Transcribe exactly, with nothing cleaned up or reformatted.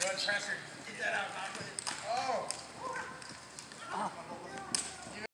Go ahead, Chester. Get that out, knock it.